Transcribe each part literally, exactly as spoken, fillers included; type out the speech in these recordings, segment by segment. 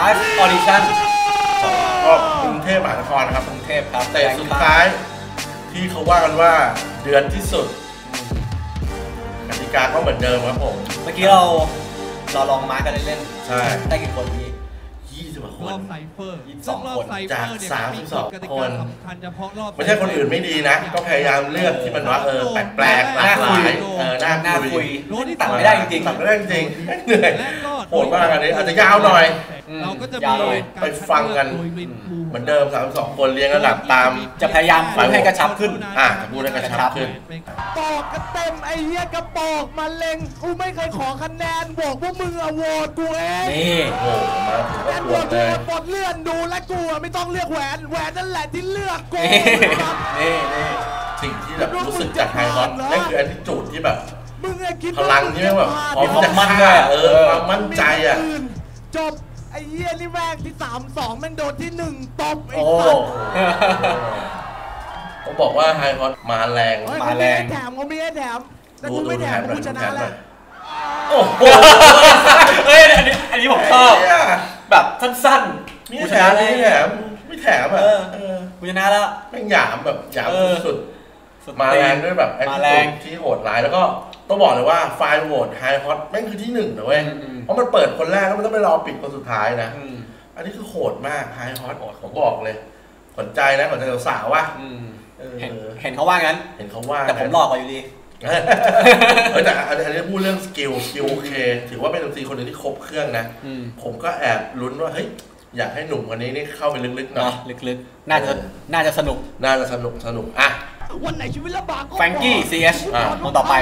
ฟ์ออดิชั่นก็กรุงเทพมหานครนะครับกรุงเทพครับแต่สุดท้ายที่เขาว่ากันว่าเดือนที่สุดกติกาก็เหมือนเดิมครับผมเมื่อกี้เราเราลองมาร์กกันเล่นๆใช่ได้กี่คนพี่ยี่สิบกว่าคนยี่สิบสองคนจากสามสิบสองคนไม่ใช่คนอื่นไม่ดีนะก็พยายามเลือกที่มันว่าเออแปลกๆหลากหลายเออน่าคุยตัดไม่ได้จริงๆตัดไม่ได้จริงเหนื่อยโหดมากอันนี้อาจจะยาวหน่อยเราก็จะยาวหน่อยไปฟังกันเหมือนเดิมสามสิบสองคนเรียงระดับตามจะพยายามพูดให้กระชับขึ้นอ่ะจะพูดให้กระชับขึ้นปอกกระเต็มไอ้เหี้ยกระปอกมาเล็งกูไม่เคยขอคะแนนบอกพวกมึงอะโหวตกูเองนี่โอ้มาถึงก็โหวตเลยปลดเลื่อนดูและกูไม่ต้องเลือกแหวนแหวนนั่นแหละที่เลือกกูนี่นี่สิ่งที่แบบรู้สึกจากไฮฮอตนั่นคือแอทิจูดที่แบบพลังที่แบบพร้อมจะมั่นใจเออความมั่นใจอ่ะจบไอ้เหี้ยนี่แม่งที่สามสองแม่งโดนที่หนึ่งตบไอ้สัสต้องบอกว่าไฮฮอตมาแรงมาแรงแถมเขาไม่ให้แถมแต่กูไม่แถมกูชนะแล้วโอ้โหเฮ้ยอันนี้อันนี้ผมชอบแบบสั้นๆไม่แถมไม่แถมไม่แถมอ่ะกูชนะแล้วแม่งหยามแบบหยามสุดมาแรงด้วยแบบแอทิจูดที่โหดร้ายแล้วก็ต้องบอกเลยว่าไฟล์โหวตไฮฮอตแม่งคือที่หนึ่งนะเว้ยเพราะมันเปิดคนแรกแล้วมันต้องไปรอปิดคนสุดท้ายนะอันนี้คือโหดมากไฮฮอตผมบอกเลยสนใจนะสนใจสาวๆว่ะเห็นเห็นเขาว่างั้นเห็นเขาว่าแต่ผมหลอกกว่าอยู่ดีแต่อันนี้พูดเรื่องสกิลสกิลโอเคถือว่าเป็นดนตรีคนหนึ่งที่ครบเครื่องนะผมก็แอบลุ้นว่าเฮ้ยอยากให้หนุ่มคนนี้นี่เข้าไปลึกๆเนาะลึกๆน่าจะน่าจะสนุกน่าจะสนุกสนุกอ่ะวันไหนชีวิตลำบากแฟรงกี้ ซี เอส คนต่อไป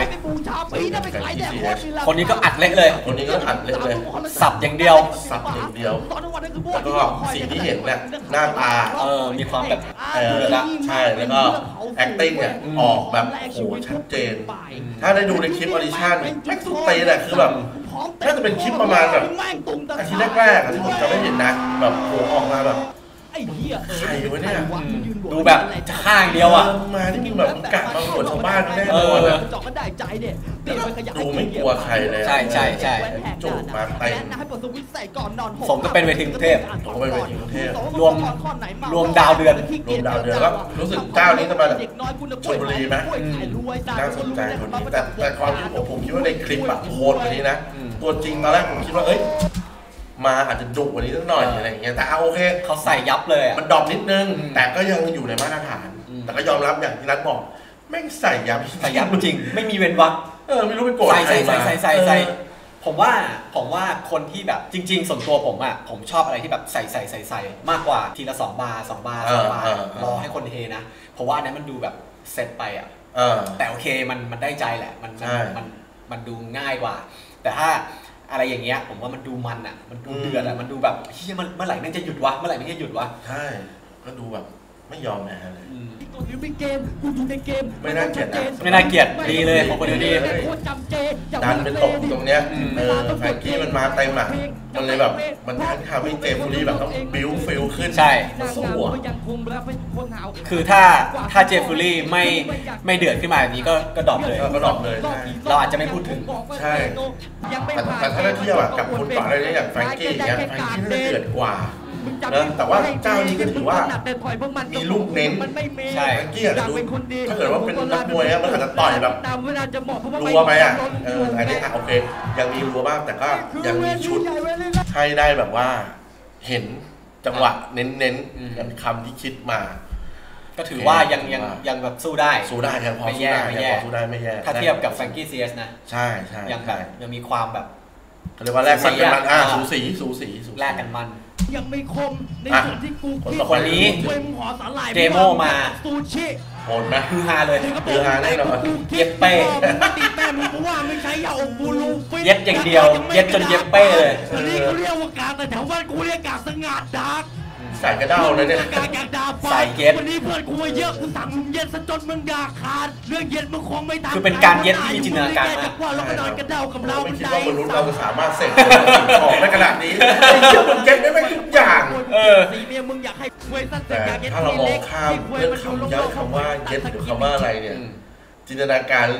คนนี้ก็อัดเละเลยคนนี้ก็อัดเละเลยสับอย่างเดียวสับอย่างเดียวแล้วก็สิ่งที่เห็นเนี่ยหน้าตาเออมีความแบบเออใช่แล้วก็ acting เนี่ยออกแบบโหชัดเจนถ้าได้ดูในคลิปออดิชั่นแม็กซ์สุดตีแหละคือแบบน่าจะเป็นคลิปประมาณแบบอาทิตย์แรกๆที่ผมจะไม่เห็นนะแบบโหออกมาแบบใครวะเนี่ยดูแบบจะฆ่าอย่างเดียวอ่ะมาที่มีแบบกะมาโหดชาวบ้านแน่นอนเลยดูไม่กลัวใครเลยใช่ใช่ใช่จูบมาเต็มสมก็เป็นเวทีกรุงเทพผมก็เป็นเวทีกรุงเทพรวมรวมดาวเดือนรวมดาวเดือนแล้วรู้สึกเจ้านี้จะมาจากชลบุรีไหมน่าสนใจคนนี้แต่แต่ความคิดผมผมคิดว่าในคลิปแบบโหดกว่านี้นะตัวจริงตอนแรกผมคิดว่าเอ้ยมาอาจจะดุกว่านี้สักหน่อยอะไรอย่างเงี้ยแต่โอเคเขาใส่ยับเลยมันดรอปนิดนึงแต่ก็ยังอยู่ในมาตรฐานแต่ก็ยอมรับอย่างที่นัทบอกแม่งใส่ยับใส่ยับจริงไม่มีเว้นวรรคเออไม่รู้เป็นโกรธใครมาใส่ใส่ใส่ผมว่าผมว่าคนที่แบบจริงๆส่วนตัวผมอ่ะผมชอบอะไรที่แบบใส่ใส่ใส่ใส่มากกว่าทีละสองบาร์สองบาร์สองบาร์รอให้คนเฮนะเพราะว่าอันนั้นมันดูแบบเซตไปอ่ะแต่โอเคมันมันได้ใจแหละมันมันมันดูง่ายกว่าแต่ถ้าอะไรอย่างเงี้ยผมว่ามันดูมันอ่ะมันดูเดือดอ่ะมันดูแบบเฮ้ยมันเมื่อไหร่มันจะหยุดวะเมื่อไหร่มันจะหยุดวะใช่ก็ดูแบบไม่ยอมแพ้เลยเป็นเกมกูอยู่ในเกมไม่น่าเกลียดนะไม่น่าเกลียดดีเลยของคนดีดันเป็นตกตรงเนี้ยเออแฟนกี้มันมาเต็มอ่ะมันเลยแบบมันทำให้เจมส์ฟูรี่แบบต้องบิ้วฟิลขึ้นใช่สู้อ่ะคือถ้าถ้าเจมส์ฟูรี่ไม่ไม่เดือดขึ้นมาแบบนี้ก็ก็ดรอปเลยก็ดรอปเลยเราอาจจะไม่พูดถึงใช่แต่ถ้าได้เทียบกับคนก่อนอะไรเนี่ยอย่างแฟรงกี้เนี่ยแฟรงกี้น่าจะเดือดกว่านะแต่ว่าเจ้านี้ก็ถือว่ามีลูกเน้นใช่แฟรงกี้อาจจะดูถ้าเกิดว่าเป็นนักมวยมันอาจจะต่อยแบบรัวไปอ่ะเอออันนี้โอเคยังมีรัวบ้างแต่ก็ยังมีชุดให้ได้แบบว่าเห็นจังหวะเน้นๆคำที่คิดมาก็ถือว่ายังยังยังแบบสู้ได้สู้ได้ยังพอสู้ได้ยังพอสู้ได้ไม่แย่ถ้าเทียบกับแฟรงกี้ ซี เอส นะใช่ใช่ยังแบบยังมีความแบบเรียกว่าแลกกันมันอ่าสูสีสูสีแลกกันมันยังไม่คมในส่วนที่กูคนนี้เดโมมาซูชิโหดไหมคือฮาเลยคือฮาแน่นอนเย็บเป้ตีแป้มึงว่าไม่ใช่ยาอบบูรูฟิตเย็บอย่างเดียวเย็บจนเย็บเป้เลยอันนี้เขาเรียกว่ากาแต่แถวบ้านกูเรียกกาสงัดดักใส่กระเด้าเลยเนี่ยใส่เย็ดวันนี้เพื่อนกูเยอะกูสั่งมึงเย็ดซะจนมึงด่าขาดเรื่องเย็ดมึงคงไม่ทันคือเป็นการเย็ดที่มีจินตนาการมากว่าเราไปนอนกระเด้ากับเราไม่คิดว่ามนุษย์เราจะสามารถเสกของได้ขนาดนี้มึงเย็ดได้ไม่ทุกอย่างเออสีเนี่ยมึงอยากให้เว้ยสั้นแต่ถ้าเรามองข้ามเรื่องคำเยอะคำว่าเย็ดหรือคำว่าอะไรเนี่ยจินตนาการ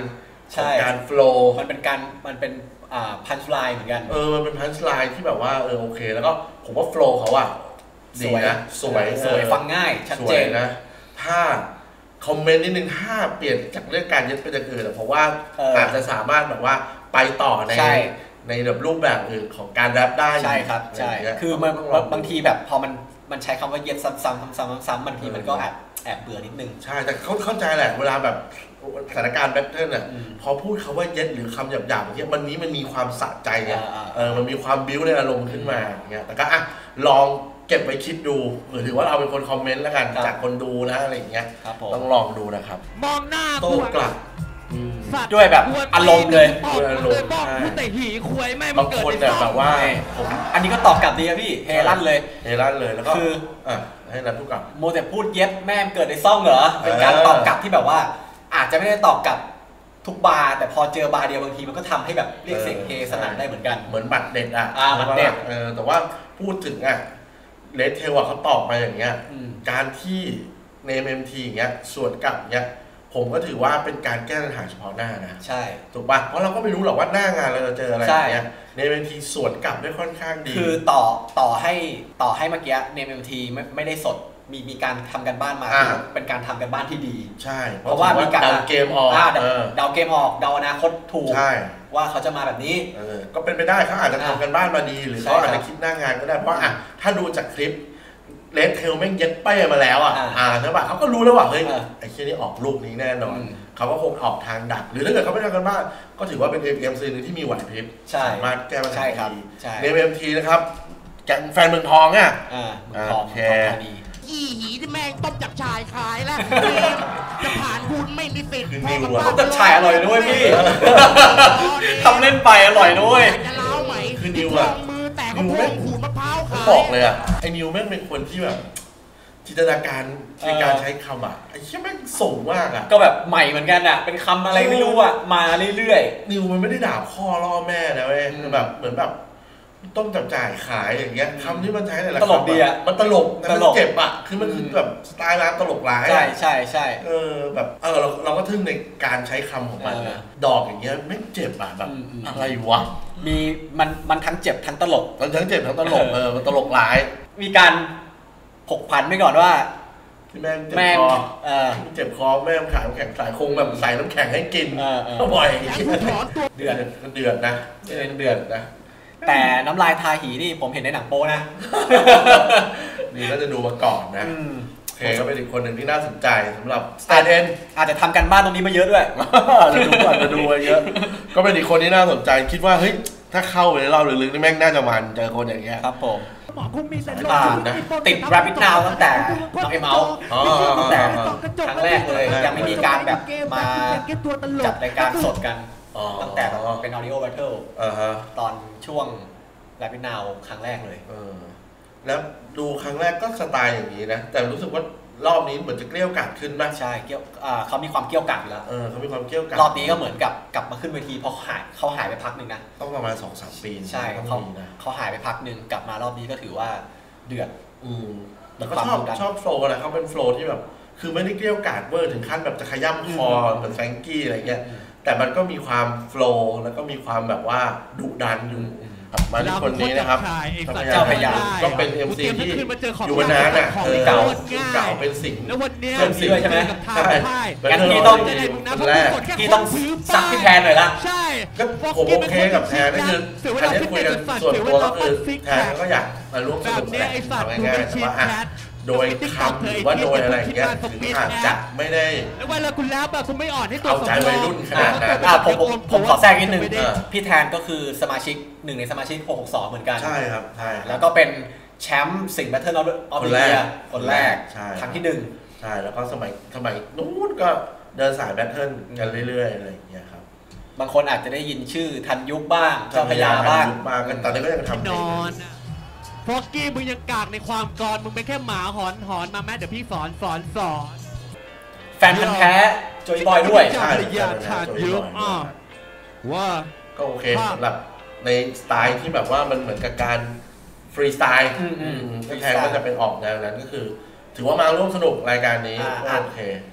ของการโฟลว์มันเป็นการมันเป็นอ่าพันช์ไลน์เหมือนกันเออมันเป็นพันช์ไลน์ที่แบบว่าเออโอเคแล้วก็ผมว่าโฟลว์เขาอะดีนะสวยสวยฟังง่ายชัดเจนนะถ้าคอมเมนต์นิดนึงถ้าเปลี่ยนจากเรื่องการยึดเป็นอย่างอื่นเพราะว่าอาจจะสามารถแบบว่าไปต่อในในแบบรูปแบบอื่นของการแรปได้ใช่ครับใช่คือมันบางทีแบบพอมันมันใช้คำว่าเย็ดซ้ำๆซ้ำๆซ้ำๆบางทีมันก็แอบแอบเบื่อนิดนึงใช่แต่เขาเข้าใจแหละเวลาแบบสถานการณ์แบทเทิลน่ะพอพูดคำว่าเย็ดหรือคำหยาบๆอย่างเงี้ยวันนี้มันมีความสะใจไงเออมันมีความบิ้วในอารมณ์ขึ้นมาอย่างเงี้ยแต่ก็อ่ะลองเก็บไปคิดดูถือว่าเราเป็นคนคอมเมนต์แล้วกันจากคนดูนะอะไรอย่างเงี้ยต้องลองดูนะครับมองหน้าโต้กลับด้วยแบบอารมณ์เลยด้วยอารมณ์ใช่แต่หีควยไม่บางคนเนี่ยแบบว่าผมอันนี้ก็ตอบกลับดีครับพี่เฮลั่นเลยเฮลั่นเลยแล้วก็คืออ่ะให้นันพูดกลับโมแต่พูดเย็บแม่เกิดในซ่องเหรอเป็นการตอบกลับที่แบบว่าอาจจะไม่ได้ตอบกลับทุกบาร์แต่พอเจอบาร์เดียวบางทีมันก็ทำให้แบบเรียกเสียงเฮสนั่นได้เหมือนกันเหมือนบัตรเด็ดอ่ะบัตรเด็ดเออแต่ว่าพูดถึงอ่ะเลดเทลเขาตอบมาอย่างเงี้ยการที่ใน เอ็ม ที อย่างเงี้ยส่วนกลับเงี้ยผมก็ถือว่าเป็นการแก้ปัญหาเฉพาะหน้านะใช่ถูกป่ะเพราะเราก็ไม่รู้หรอกว่าหน้างานเราจะเจออะไรอย่างเงี้ยใน เอ็ม ที ส่วนกลับได้ค่อนข้างดีคือต่อต่อให้ต่อให้เมื่อกี้ใน เอ็ม ที ไม่ไม่ได้สดมีมีการทำกันบ้านมาเป็นการทำกันบ้านที่ดีใช่เพราะว่ามีการเดาเกมออกเดาเกมออกเดาอนาคตถูกว่าเขาจะมาแบบนี้ก็เป็นไปได้เขาอาจจะทำกันบ้านมาดีหรือเขาอาจจะคิดหน้างานก็ได้เพราะอ่ะถ้าดูจากคลิปเลดเทลแม่งเย็ดเป้มาแล้วอ่ะอ่าใช่ป่ะเขาก็รู้แล้วว่าเฮ้ยไอ้เชี่ยนี่ออกลูกนี้แน่นอนเขาก็คงออกทางดักหรือถ้าเกิดเขาไม่ทำกันบ้านก็ถือว่าเป็น เอ็ม ซี นึงที่มีไหวพริบสามารถแก้ปัญหาดีใน เอ็ม ที นะครับแกงแฟนเมืองทองอ่ะทองทองดีอีหีที่แม่งต้มจับชายขายแล้วจะผ่านคุณไม่มีสิทธิ์ต้มจับชายอร่อยด้วยพี่ทำเล่นไปอร่อยด้วยจะเล้าไหมคือนิวอ่ะแต่เขาพงขูดมะพร้าวขายบอกเลยอ่ะไอ้นิวแม่งเป็นคนที่แบบจินตนาการในการใช้คำอ่ะไอ้เชี่ยแม่งส่งมากอ่ะก็แบบใหม่เหมือนกันอ่ะเป็นคำอะไรไม่รู้อ่ะมาเรื่อยๆนิวมันไม่ได้ด่าพ่อล่อแม่นะเว้ยแบบเหมือนแบบต้มจับจ่ายขายอย่างเงี้ยคำที่มันใช้แต่ละคำตลกดีอ่ะมันตลกมันเจ็บอ่ะคือมันคือแบบสไตล์ร้านตลกร้ายใช่ใช่ใช่เออแบบเออเราเราก็ทึ่งในการใช้คำของมันนะดอกอย่างเงี้ยไม่เจ็บอ่ะแบบอะไรวะมีมันมันทั้งเจ็บทั้งตลกมันทั้งเจ็บทั้งตลกเออมันตลกร้ายมีการผกผันไปก่อนว่าที่แม่เจ็บคอเจ็บคอแม่ขายน้ำแข็งสายคงแบบใส่น้ำแข็งให้กินก็บ่อยเดือดเดือดนะเดือดนะแต่น้ำลายทาหีนี่ผมเห็นในหนังโป๊นะนี่ก็จะดูมาก่อนนะโอเคก็เป็นอีกคนหนึ่งที่น่าสนใจสำหรับสตาร์เดนอาจจะทำกันบ้านตรงนี้มาเยอะด้วยจะดูก่อนจะดูมาเยอะก็เป็นอีกคนที่น่าสนใจคิดว่าเฮ้ยถ้าเข้าไปในรอบลึกๆนี่แม่งน่าจะมันเจอคนอย่างเงี้ยครับผมติดแรปปิดนาวตั้งแต่น้องเอ็มเอาตั้งแต่ครั้งแรกเลยยังไม่มีการแบบมาจัดรายการสดกันตั้งแต่เป็น Audio Battle ตอนช่วงแรปปิดนาวครั้งแรกเลยแล้วดูครั้งแรกก็สไตล์อย่างนี้นะแต่รู้สึกว่ารอบนี้เหมือนจะเกลี้ยกล่อมขึ้นมากใช่เกลี้ยวเขามีความเกลี้ยกล่อมอยู่แล้วเออเขามีความเกลี้ยกล่อมรอบนี้ก็เหมือนกับกลับมาขึ้นเวทีพอหายเขาหายไปพักหนึ่งนะต้องประมาณ สองสาม ปีใช่เขาเขาหายไปพักหนึ่งกลับมารอบนี้ก็ถือว่าเดือดอืมแล้วก็ชอบชอบโฟล์นะเขาเป็นโฟล์ที่แบบคือไม่ได้เกลี้ยกล่อมเวอร์ถึงขั้นแบบจะขย้ำคอเหมือนแฟรงกี้อะไรเงี้ยแต่มันก็มีความโฟล์แล้วก็มีความแบบว่าดุดันอยู่มาที่คนนี้นะครับเจ้าพญาก็เป็น เอ็ม ซี ที่อยู่มานานอ่ะเก่าเก่าเป็นสิงห์เป็นสิงห์ใช่ไหมใช่งั้นพี่ต้องพี่ต้องซักพี่แทนหน่อยละใช่ก็ผมโอเคกับแทนนี่คืออันนี้คุยกันส่วนตัวก็คือแทนก็อยากมาร่วมสนุกแหละทำง่ายๆแต่ว่าอ่ะโดยคำหรือว่าโดยอะไรอย่างเงี้ยถึงอาจจะไม่ได้แล้วเวลาคุณแล้วแบบคุณไม่อ่อนให้ตัวเอาใจวัยรุ่นขนาดนั้นผมผมขอแทรกนิดนึงพี่แทนก็คือสมาชิกหนึ่งในสมาชิกหกหกสองเหมือนกันใช่ครับใช่แล้วก็เป็นแชมป์สิงห์แบทเทิลออฟเดียคนแรกครั้งที่หนึ่งใช่แล้วก็สมัยสมัยนู้นก็เดินสายแบทเทิลกันเรื่อยๆอะไรอย่างเงี้ยครับบางคนอาจจะได้ยินชื่อทันยุคบ้างเจ้าพญาบ้างตอนนี้ก็ยังทำนอนฟอกกี้มึงยังกากในความกรมึงเป็นแค่หมาหอนหอนมาแม่เดี๋ยวพี่สอนสอนสอนแฟนพันธุ์แท้โจยบอยด้วยใช่ยาทานเยอะอ่ะว่าก็โอเคสำหรับในสไตล์ที่แบบว่ามันเหมือนกับการฟรีสไตล์ที่แทนก็จะเป็นออกแนวนั้นก็คือถือว่ามาร่วมสนุกรายการนี้โอเค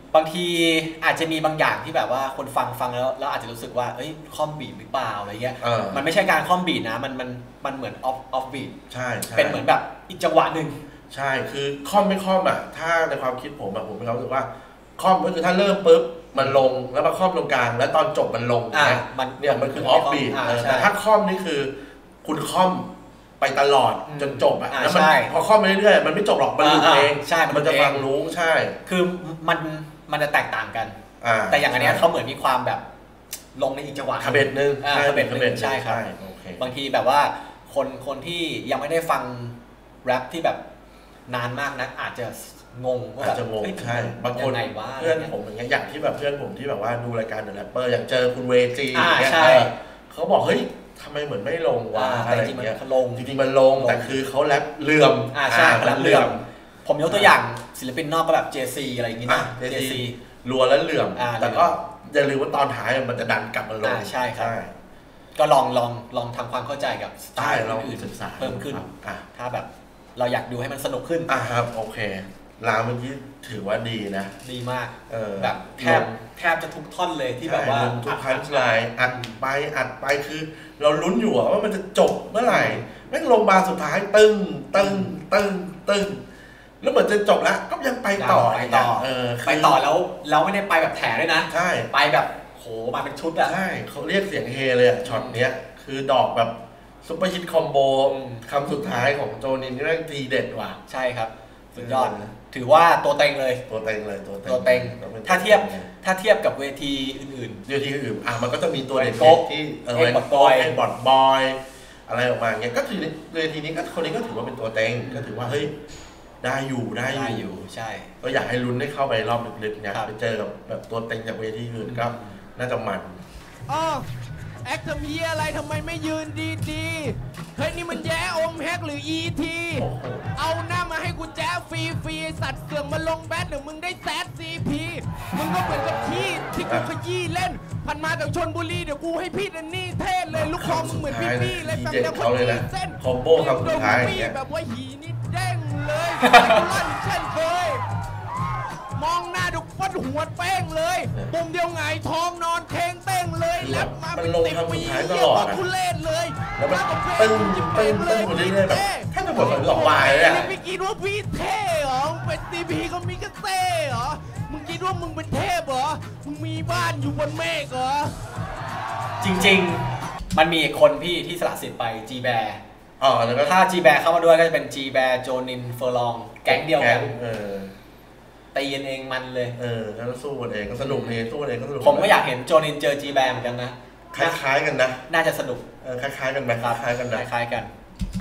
บางทีอาจจะมีบางอย่างที่แบบว่าคนฟังฟังแล้วแล้วอาจจะรู้สึกว่าเอ้ยคอมบีทหรือเปล่าอะไรเงี้ยมันไม่ใช่การคอมบีทนะมันมันมันเหมือนออฟออฟบีทใช่เป็นเหมือนแบบอีกจังหวะหนึ่งใช่คือคอมไม่คอมอ่ะถ้าในความคิดผมอ่ะผมมีความรู้สึกว่าคอมก็คือถ้าเริ่มปุ๊บมันลงแล้วมาคอมตรงกลางแล้วตอนจบมันลงนะมันเนี่ยมันคือออฟบีทแต่ถ้าคอมนี่คือคุณคอมไปตลอดจนจบอ่ะแล้วมันพอคอมไปเรื่อยๆมันไม่จบหรอกมันหลุดเองใช่มันจะฟังรู้ใช่คือมันมันจะแตกต่างกันแต่อย่างอันนี้เขาเหมือนมีความแบบลงในอีกจังหวะคาเบตนึงคาเบตนึงใช่ครับบางทีแบบว่าคนคนที่ยังไม่ได้ฟังแรปที่แบบนานมากนักอาจจะงงอาจจะงงใช่บางคนเพื่อนผมอย่างเงี้ยอย่างที่แบบเพื่อนผมที่แบบว่าดูรายการเดอะแรปเปอร์อย่างเจอคุณเวจีอย่างเงี้ยเขาบอกเฮ้ยทำไมเหมือนไม่ลงวะอะไรอย่างเงี้ยจริงๆมันลงแต่คือเขาแรปเลื่อมอ่าใช่แรปเลื่อมผมยกตัวอย่างศิลปินนอกก็แบบ เจ ซี อะไรอย่างงี้นะเจ ซี รัวแล้วเหลื่อมแต่ก็อย่าลืมว่าตอนท้ายมันจะดันกลับมาลงใช่ครับก็ลองลองลองทำความเข้าใจกับสไตล์อื่นศึกษาเพิ่มขึ้นถ้าแบบเราอยากดูให้มันสนุกขึ้นอ่ะครับโอเคลาเมื่อกี้ถือว่าดีนะดีมากแบบแทบแทบจะทุกท่อนเลยที่แบบว่าทุกพันไลน์อัดไปอัดไปคือเราลุ้นอยู่ว่ามันจะจบเมื่อไหร่แม่งลงมาสุดท้ายตึ้งตึ้งตึ้งตึ้งแล้วเหมือนจะจบแล้วก็ยังไปต่อไปต่อไปต่อแล้วเราไม่ได้ไปแบบแถด้วยนะใช่ไปแบบโหมาเป็นชุดอะใช่เขาเรียกเสียงเฮเลยช็อตเนี้ยคือดอกแบบซุปเปอร์ฮิตคอมโบคำสุดท้ายของโจนินนี่แม่งทีเด็ดว่ะใช่ครับสุดยอดถือว่าตัวเต็งเลยตัวเต็งเลยตัวเต็งถ้าเทียบถ้าเทียบกับเวทีอื่นๆเวทีอื่นอ่ะมันก็จะมีตัวเด็ดที่เออเอ็กบอดบอยเอ็กบอดบอยอะไรออกมาเงี้ยก็ถือเวทีนี้ก็คนนี้ก็ถือว่าเป็นตัวเต็งก็ถือว่าเฮ้ยได้อยู่ได้อยู่ใช่ก็อยากให้ลุ้นได้เข้าไปรอบลึกๆนะไปเจอกับแบบตัวเต็งจากเวทีอื่นก็น่าจะมันอ๋อแอคทำเฮียอะไรทำไมไม่ยืนดีๆเฮ้ยนี่มันแย่อมแฮกหรืออีทีเอาหน้ามาให้กูแจ้ฟรีฟรีสัตว์เสื่อมมาลงแบทเดี๋ยวมึงได้แซดซีพีมึงก็เหมือนกับที่ที่กูขยี้เล่นพันมาจากชนบุรีเดี๋ยวกูให้พี่นันนี่เทศเลยลูกคอมึงเหมือนพี่พี่เลยแบบแต่คนยี้เส้นคอมโบคำสุดท้ายอย่างเงี้ยแบบว่าหีนี่เด้งเลยลั่นเช่นเคยมองหน้าดูฟัดหัวเป้งเลยปุ่มเดียวไงท้องนอนเทงเต้งเลยแล้วมาเป็นติดปีตลอดทุเล่เลยแล้วมันตึ้งตึ้งตึ้งอยู่เรื่อยๆแบบแค่จะหมดหลอกวายเลยอ่ะพี่คิดว่าพี่เท่เหรอเป็นตีพีก็มีกระเต้เหรอมึงคิดว่ามึงเป็นเทพเหรอมึงมีบ้านอยู่บนเมฆเหรอจริงๆมันมีคนพี่ที่สละสิทธิ์ไปจีแบร์อ๋อแล้วก็ถ้าจีแบร์เข้ามาด้วยก็จะเป็นจีแบร์โจนินเฟอร์ลองแก๊งเดียวกันตีกันเองมันเลยเออแล้วสู้กันเองก็สนุกเลยสู้กันเองก็สนุกผมก็อยากเห็นโจนินเจอจีแบร์เหมือนกันนะคล้ายๆกันนะน่าจะสนุกเออคล้ายๆกันไหมคล้ายๆกันนะคล้ายๆกัน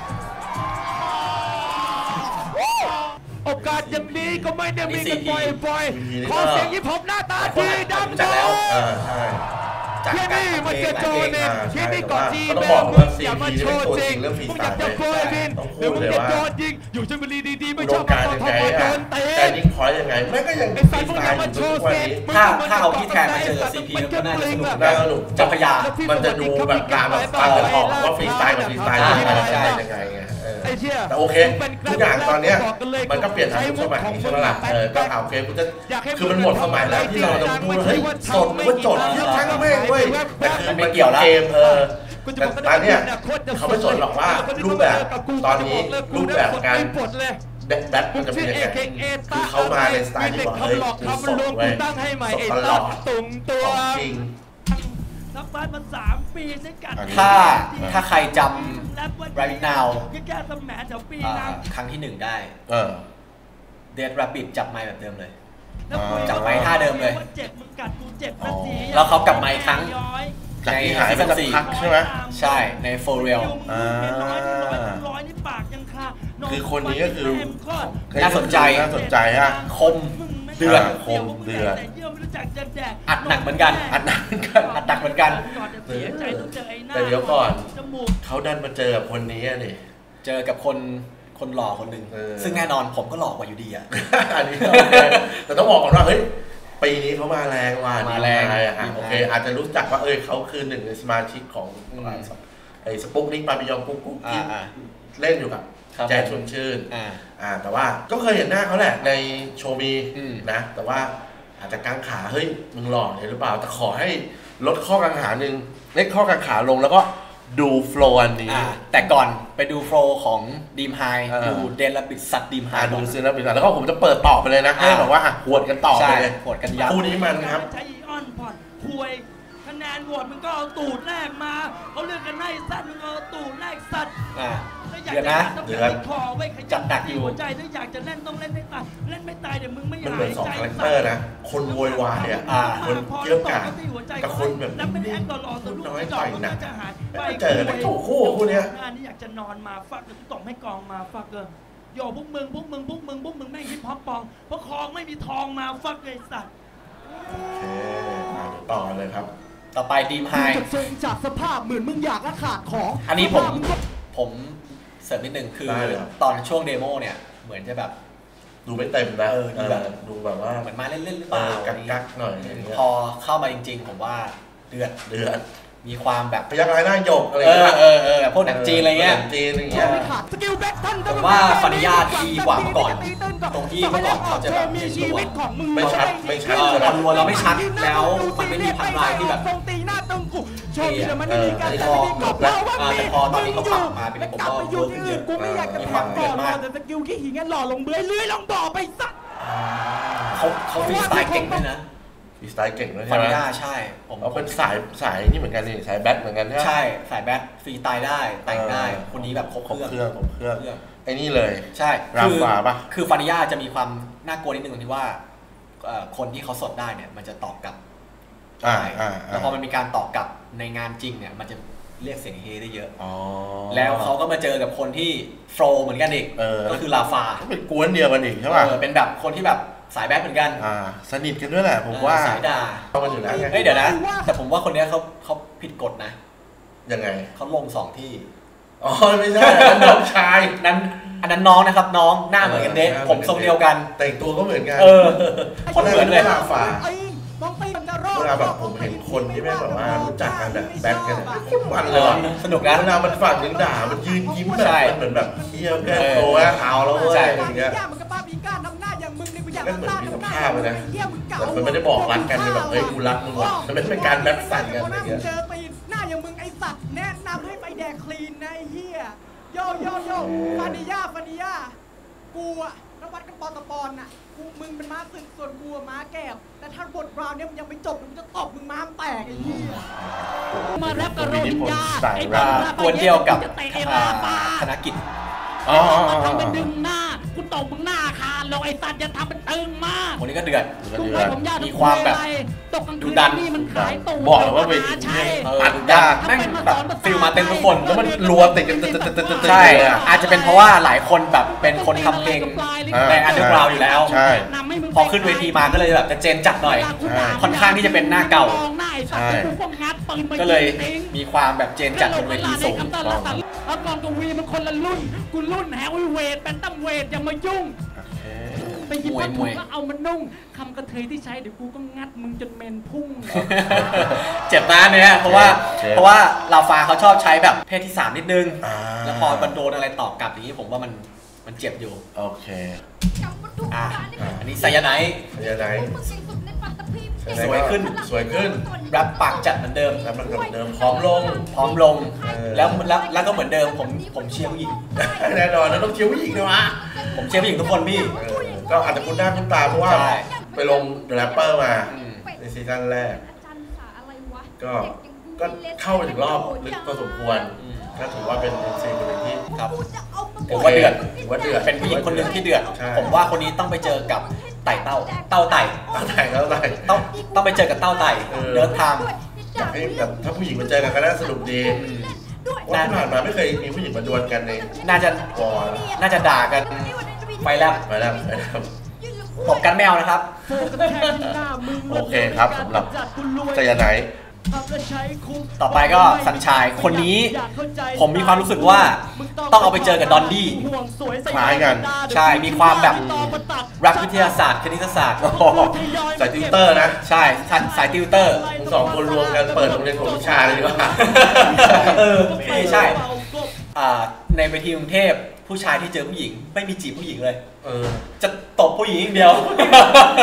โอกาสอย่างนี้ก็ไม่ได้มีกันบ่อยๆขอเสียงยิปฮอปหน้าตาดีดังๆแล้วอ่าใช่ที่นี่มันจะโจนินที่นี่ก่อนจีแบร์มึงอย่ามาโชว์จริงมึงอยากจะโปรยบินหรือมึงจะโดนยิงอยู่ชลบุรีดีๆไม่ชอบมาทำมาโดนเตะแต่ยิงพอยยังไงแม่ก็ยังไอ้สัตว์มึงอย่ามาโชว์เซ็ตถ้าถ้าเอาพี่แทนมาเจอซีพีก็น่าจะสนุกน่าสนุกจักรยานมันจะดูแบบตามแบบตามกันออกว่าฟรีสไตล์กับฟรีสไตล์ยังไงยังไงไงแต่โอเคทุกอย่างตอนนี้มันก็เปลี่ยนทางยุคสมัยใช่ไหมล่ะเออก็เอาโอเคกูจะคือมันหมดสมัยแล้วที่เราจะพูดเฮ้ยสดมันจดเยอะทั้งแม่งเว้ยแต่คือมันเกี่ยวเกมเออแต่ตอนนี้เขาไม่สนหรอกว่ารูปแบบตอนนี้รูปแบบการแบทแบทมันจะเป็นยังไงคือเขามาในสไตล์ที่บอกเฮ้ยกูสดเว้ยสดตลอดของจริงนับบ้านมาสามปีเช่นกันถ้าถ้าใครจำ Right Now ครั้งที่หนึ่งได้เออ Dead Rabbit จับไมค์แบบเดิมเลยจับไมค์ท่าเดิมเลยแล้วเขากลับมาอีกครั้งในซีซั่นสี่ใช่ไหมใช่ใน For Real คือคนนี้ก็คือน่าสนใจน่าสนใจฮะคมเดือดคมเดือดอัดหนักเหมือนกันอัดหนักเหมือนกันอัดหนักเหมือนกันแต่เดี๋ยวก่อนเขาดันมาเจอกับคนนี้นี่เจอกับคนคนหล่อคนหนึ่งซึ่งแน่นอนผมก็หล่อกว่าอยู่ดีอ่ะอันนี้แต่ต้องบอกก่อนว่าเฮ้ยปีนี้เขามาแรงว่ะมาแรงอ่ะโอเคอาจจะรู้จักว่าเอ้ยเขาคือหนึ่งในสมาชิกของไอ้สปุ๊กนิกปาปิยองกุ๊กกุ๊กที่เล่นอยู่กับแจ๊สชวนชื่นอ่าแต่ว่าก็เคยเห็นหน้าเขาแหละในโชว์มีนะแต่ว่าอาจจะกางขาเฮ้ยมึงหล่อเลยหรือเปล่าแต่ขอให้ลดข้อกังขาหนึ่งเล็กข้อกังขาลงแล้วก็ดูโฟล์อันนี้แต่ก่อนไปดูโฟล์ของดีมไฮดูเดนลบิดสัตดีมไฮดูซีนบิดสัตแล้วก็ผมจะเปิดต่อไปเลยนะให้แบบว่าหวดกันต่อไปเลยหวดกันยับคู่นี้มันครับใช้อีออนผ่อนคุยคะแนนโหวตมึงก็เอาตูดแรกมาเขาเลือกกันให้สัตว์มึงเอาตูดแรกสัตว์เดือดนะเดือดคอไว้จับหนักอยู่หัวใจถ้าอยากจะเล่นต้องเล่นให้ตายเล่นไม่ตายเดี๋ยวมึงไม่หายใจมันเป็นสองคาแรคเตอร์นะคนโวยวายอ่ะคนเกี่ยวกาดกับคนแบบแล้วเป็นแอคตลอดน้อยต่อยหนักจะหายไปเจอไม่ถูกคู่คู่เนี้ยงานนี้อยากจะนอนมาฟักจะต้องให้กองมาฟักเกอร์โย่พวกมึงพวกมึงพวกมึงพวกมึงแม่งฮิปฮอปปองเพราะคองไม่มีทองมาฟักเลยสัตว์โอเคต่อเลยครับต่อไปดีมไฮจากสภาพเหมือนมึงอยากและขาดของอันนี้ผมผมเสริมนิดนึงคือตอนช่วงเดโมเนี่ยเหมือนจะแบบดูไม่เต็มนะเออดูแบบดูแบบว่าเหมือนมาเล่นๆหรือเปล่ากักๆหน่อยพอเข้ามาจริงๆผมว่าเดือดเดือดมีความแบบพยักหน้าหน้าหยกอะไรเงี้ยเออเออพวกหนังจีนอะไรเงี้ยจีนอะไรเงี้ยผมว่าฟานิยาดีกว่าเมื่อก่อนตรงที่เมื่อก่อนเขาจะแบบเป็นตัวไม่ชัดไม่ชัดตอนรัวเราไม่ชัดแล้วมันไม่มีพันลายที่แบบเออแต่พอแต่พอตอนนี้เขาปรับมาเป็นผมก็เวิร์กเยอะมีความเดือดมากแต่สกิลขี้หิงงั้นหล่อลงเบื้อยเลื้อยลงบ่อไปสักเขาเขาฟรีสไตล์เก่งด้วยนะฟรีสไตล์เก่งด้วยใช่ไหมฟานิยาใช่ผมเขาเป็นสายสายนี่เหมือนกันนี่สายแบทเหมือนกันใช่ไหมใช่สายแบทฟรีสไตล์ได้แต่งได้คนนี้แบบครบเครื่องครบเครื่องไอ้นี่เลยใช่ราฟาปะคือฟานิยาจะมีความน่ากลัวนิดนึงตรงที่ว่าคนที่เขาสดได้เนี่ยมันจะตอบกลับแล้วพอมันมีการตอบกลับในงานจริงเนี่ยมันจะเรียกเสียงเฮได้เยอะแล้วเขาก็มาเจอกับคนที่โฟล์เหมือนกันอีกก็คือลาฟาเป็นกวนเดียวกันอีกใช่ป่ะเป็นแบบคนที่แบบสายแบทเหมือนกันอ่าสนิทกันด้วยแหละผมว่าสายด่าเขามาอยู่นะเฮ้ยเดี๋ยวนะแต่ผมว่าคนนี้เขาเขาผิดกฎนะยังไงเขาลงสองที่อ๋อไม่ใช่น้องชายนั้นอันนั้นน้องนะครับน้องหน้าเหมือนกันเด็กผมทรงเดียวกันแต่งตัวก็เหมือนกันเออคนเหมือนเลยลาฟาเวลาแบบผมเห็นคนที่แม่แบบว่ารู้จักกันแบบแบทกันทุกวันเลยสนุกนะเวลามันฝั่งนึงด่ามันยืนยิ้มแบบเหมือนแบบเที่ยวแก้ตัวเอาแล้วเว้ยอย่างเงี้ยก็เหมือนมีสัมภาษณ์เลยนะแต่มันไม่ได้บอกรักกันเลยแบบเฮ้ยกูรักมึงว่ะมันไม่เป็นการแบทสั่นกันอะไรเงี้ยเจอตีนหน้าอย่างมึงไอสัตว์แนะนำให้ไปแดกคลีนนะไอเฮียโยโยโยฟานิยาฟานิยากูอะนวัดกันปอนตะปอนน่ะกูมึงเป็นม้าศึกส่วนกูม้าแก้วแต่ถ้าบทราวเนี่ยมันยังไม่จบมึงจะตบมึงม้ามแตกไอ้เหี้ยมาแรปกระโดดยาไอ้บ้าตัวเดียวกับธนกิจอ๋อทำเป็นดึงหน้ากูตบมึงหน้าคาลงไอ้สัตว์จะทำเป็นตึงมากคนนี้ก็เดือดมีความแบบดูดันบอกเลยว่าเวทีอัดยากแม่งแบบฟิลมาเต็มทุกคนแล้วมันรัวติดกันใช่อาจจะเป็นเพราะว่าหลายคนแบบเป็นคนทำเพลงในอันเดอร์กราวด์อยู่แล้วพอขึ้นเวทีมาก็เลยแบบจะเจนจัดหน่อยค่อนข้างที่จะเป็นหน้าเก่าก็เลยมีความแบบเจนจัดบนเวทีสูงแล้วกองกวีมันคนละรุ่นกูรุ่นแฮร์รี่เวทเป็นตั้มเวทอย่ามายุ่งไปหยิบวัตถุก็เอามันนุ่งคำกระเทยที่ใช้เดี๋ยวกูก็งัดมึงจนเมนพุ่งเจ็บนะเนี่ยเพราะว่าเพราะว่าลาฟาเขาชอบใช้แบบเพศที่สามนิดนึงแล้วพอมันโดนอะไรตอบกลับอย่างนี้ผมว่ามันมันเจ็บอยู่โอเคอ่ะอันนี้ไซยาไนท์ไซยาไนท์สวยขึ้นสวยขึ้นรับปากจัดเหมือนเดิมรับปากเหมือนเดิมพร้อมลงพร้อมลงแล้วแล้วแล้วก็เหมือนเดิมผมผมเชียร์ผู้หญิงแน่นอนแล้วต้องเชียร์ผู้หญิงด้วยวะผมเชียร์ผู้หญิงทุกคนพี่ก็อาจจะคุ้นหน้าคุ้นตาเพราะว่าไปลงแรปเปอร์มาในซีซั่นแรกก็ก็เข้าไปถึงรอบลึกพอสมควรก็ถือว่าเป็นซีคนหนึ่งที่ครับถือว่าเดือดถือว่าเดือดเป็นผู้หญิงคนหนึ่งที่เดือดผมว่าคนนี้ต้องไปเจอกับไต่เต้าเต้าไต่เต้าไต่เต้าไต่ต้องต้องไปเจอกับเต้าไต่เดินทางอยากให้แบบถ้าผู้หญิงมาเจอกันก็น่าสนุกดีว่าที่ผ่านมาไม่เคยมีผู้หญิงมาดวลกันในน่าจะน่าจะด่ากันไฟแลบไฟแลบไฟแลบตบกันแมวนะครับโอเคครับสำหรับไซยาไนท์ต่อไปก็สัญชัยคนนี้ผมมีความรู้สึกว่าต้องเอาไปเจอกับดอนดี้คล้ายกันใช่มีความแบบรักวิทยาศาสตร์คณิตศาสตร์สายติวเตอร์นะใช่สายติวเตอร์สองคนรวมกันเปิดโรงเรียนของวิชาเลยดีกว่าเออใช่ในเวทีกรุงเทพผู้ชายที่เจอผู้หญิงไม่มีจีบผู้หญิงเลยเออจะตบผู้หญิงอย่างเดียวแต่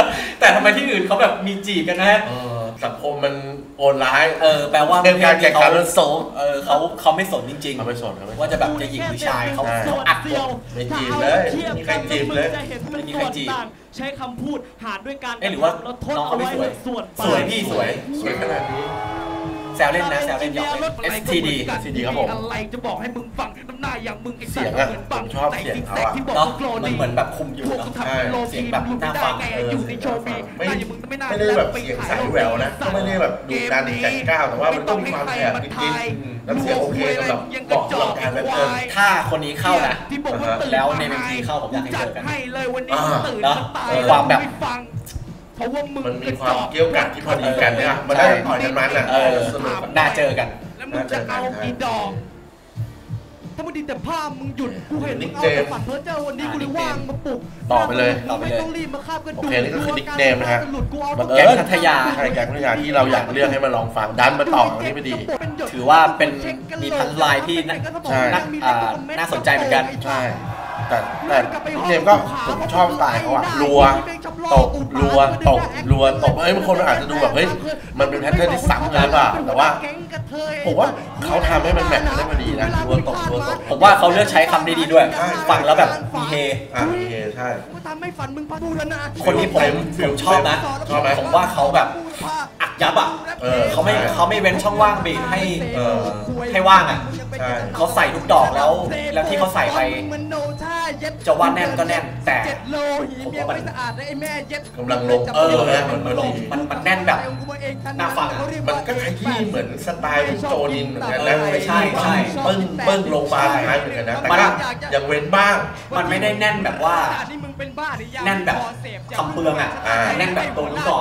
แต่ทำไมที่อื่นเขาแบบมีจีบกันนะสังคมมันโอนร้ายเออแปลว่าเป็นการแข่งขันโซเออเขาเขาไม่สนจริงๆเขาไม่สนว่าจะแบบจะหญิงหรือชายเขาอัดหมดไม่จีบเลยมีใครจีบเลยไม่มีใครจีบใช้คำพูดหารด้วยการเอ๊ะหรือว่าน้องเขาไม่สวยสวยพี่สวยสวยขนาดนี้แซวเล่นนะแซวเล่นหยอกเล่น เอส ที ดีเอส ที ดี ครับผมอะไรจะบอกให้มึงฟังน้ำหน้าอย่างมึงเสียงอะผมชอบเสียงเขาอะเนาะมันเหมือนแบบคุมอยู่เนาะเสียงแบบน่าฟังอยู่ในโชว์มีไม่ไม่ได้แบบเสียงใสแหววนะก็ไม่ได้แบบดูการแก่งก้าวแต่ว่ามันต้องมีความแอบนิดๆน้ำเสียงโอเคสำหรับบอกสำหรับการแบบเดินถ้าคนนี้เข้านะแล้วในเอ็ม ที เข้าผมอยากให้เจอกันเนาะความแบบเพราะว่ามึงมันมีความเกี่ยวกันที่พอดีกันเนี่ยมันได้ต่อยกันมันอ่ะสนุกน่าเจอกันแล้วมึงจะเอากี่ดอกถ้ามึงดีแต่ภาพมึงหยุดกูเห็นมึงเอาแต่ฝันเพ้อเจ้าวันนี้กูเลยว่างมาปลุกต่อไปเลยต่อไปเลยไม่ต้องรีบมาคาบกันดูโอเคนี่ก็คือนิกเนมนะฮะแก๊งพัทยาใช่แก๊งพัทยาที่เราอยากเลือกให้มาลองฟังดันมาต่อกันนี้พอดีถือว่าเป็นมีพันลายที่น่าสนใจเหมือนกันใช่แต่แต่นิกเนมก็ผมชอบสไตล์เขาอะรัวตบรัวตบรัวตบเอ้ยบางคนอาจจะดูแบบเฮ้ยมันเป็นแพทเทิร์นที่ซ้ำกันหรือเปล่าแต่ว่าผมว่าเขาทำให้มันแมทช์ได้พอดีนะรัวตบรัวตบผมว่าเขาเลือกใช้คำได้ดีด้วยฟังแล้วแบบมีเฮอ่ะมีเฮใช่ทำให้ฝันมึงพัดดูแล้วนะคนที่ผมผมชอบนะผมว่าเขาแบบอักยับอ่ะเขาไม่เขาไม่เว้นช่องว่างบีให้ให้ว่างอ่ะเขาใส่ทุกดอกแล้วแล้วที่เขาใส่ไปจะว่าแน่นก็แน่นแต่ผมว่ามันกำลังลงเออมันลงมันมันแน่นแบบน่าฟังมันก็คล้ายที่เหมือนสไตล์โจนินเหมือนกันนะไม่ใช่ใช่ปึ้งปึ้งลงมาท้ายเหมือนกันนะแต่ก็ยังเว้นบ้างมันไม่ได้แน่นแบบว่าแน่นแบบคำเปลืองอ่ะแน่นแบบตัวลูกกรอก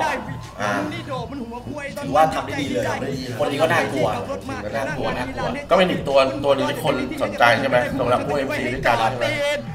ถือว่าทำได้ดีเลยคนนี้ก็น่ากลัวน่ากลัวน่ากลัวก็เป็นอีกตัวตัวนึงที่คนสนใจใช่ไหมสำหรับพวก เอ็ม ซี ด้วยกันใช่ไหม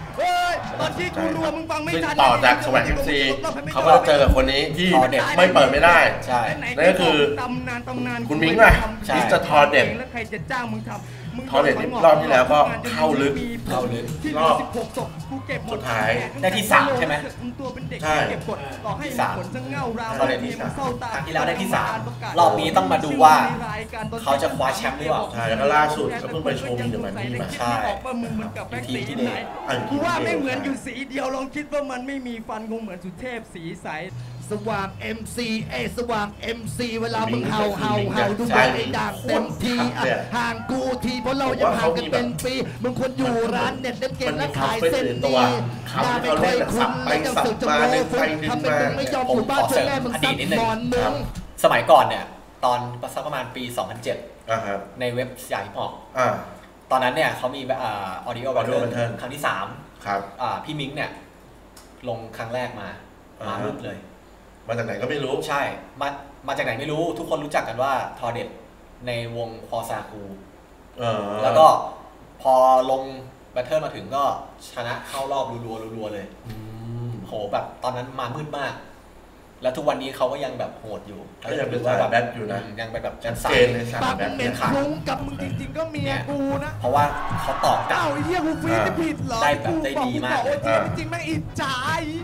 ซึ่งต่อจากสวัสดิ์ เอ็ม ซี เขาก็เจอกับคนนี้ที่ไม่เปิดไม่ได้นั่นก็คือคุณมิ้งอ่ะที่จะทอเด็ดทอเด็ดรอบที่แล้วก็เข้าลึกเข้าลึกรอบสุดท้ายได้ที่สามใช่ไหมใช่ที่สามทอเด็ดที่สามครั้งที่แล้วได้ที่สามรอบนี้ต้องมาดูว่าเขาจะคว้าแชมป์หรือเปล่าใช่แล้วก็ล่าสุดก็เพิ่งไปโชว์มีเดอะมันนี่มาใช่ทีมที่เด็กกูว่าไม่เหมือนอยู่สีเดียวลองคิดว่ามันไม่มีฟันคงเหมือนสุเทพสีใสสว่าง เอ็ม ซี เอสว่าง เอ็ม ซี เวลามึงเห่าเห่าเห่าดูไอ้ด่างเต็มทีห่างกูทีเพราะเรายังห่างกันเป็นปีมึงควรอยู่ร้านเน็ตเล่นเกมและขายเส้นดีหน้าไม่ค่อยคุ้นไม่ต้องสึกจะโม้ฟุ้งทำเป็นมึงไม่ยอมอยู่บ้านช่วยแม่มึงซัดบอลมึงสมัยก่อนเนี่ยตอนประมาณปีสองพันเจ็ดในเว็บใหญ่พอตอนนั้นเนี่ยเขามีอ่าออดิโอบันเทิงครั้งที่สามครับอ่าพี่มิ้งเนี่ยลงครั้งแรกมามาลุกเลยมาจากไหนก็ไม่รู้ใช่มามาจากไหนไม่รู้ทุกคนรู้จักกันว่าทอเด็ดในวงพอซาคูแล้วก็พอลงแบทเทิลมาถึงก็ชนะเข้ารอบรัวๆรัวๆเลยโหแบบตอนนั้นมามืดมากแล้วทุกวันนี้เขาก็ยังแบบโหดอยู่ก็ยังเป็นสายแบทอยู่นะยังเป็นแบบชัดเจนเลยสายแบทเนี่ยขาดกับมึงจริงๆก็เมียกูนะเพราะว่าเขาตอบกลับไอ้เหี้ยกูฟีดผิดเหรอได้แบบได้ดีมากเลยจริงๆแม่งอิจฉา